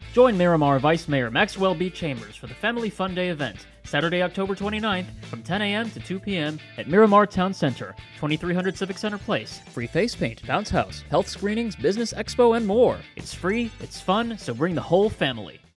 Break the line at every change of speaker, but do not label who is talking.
Join Miramar Vice Mayor Maxwell B. Chambers for the Family Fun Day event, Saturday, October 29th, from 10 a.m. to 2 p.m. at Miramar Town Center, 2300 Civic Center Place. Free face paint, bounce house, health screenings, business expo, and more. It's free, it's fun, so bring the whole family.